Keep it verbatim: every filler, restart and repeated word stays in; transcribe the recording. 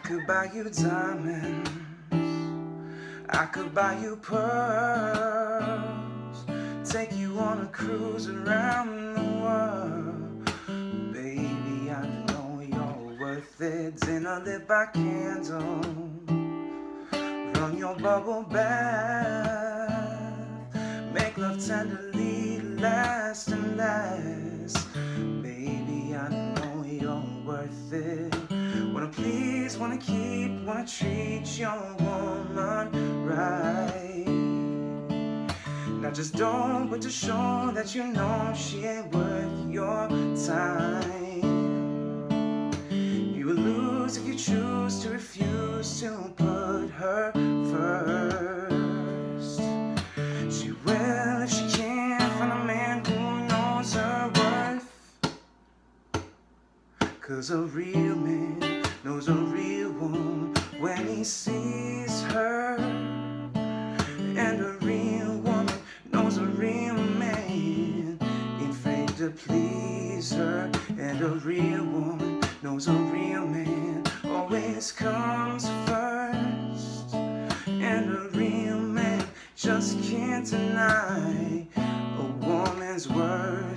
could buy you diamonds, I could buy you pearls, take you on a cruise around the world. Baby, I know you're worth it. Dinner lit by candle, run your bubble bath, make love tenderly, last and last. Baby, I know you're worth it. Wanna please, wanna keep, wanna treat your woman right. Not just don't, but to show that you know she ain't worth your time. You will lose if you choose to refuse to put her first. She will if she can't find a man who knows her worth. 'Cause a real man knows a real woman when he sees her, and a real woman knows a real man ain't afraid to please her, and a real woman knows a real man always comes first, and a real man just can't deny a woman's worth.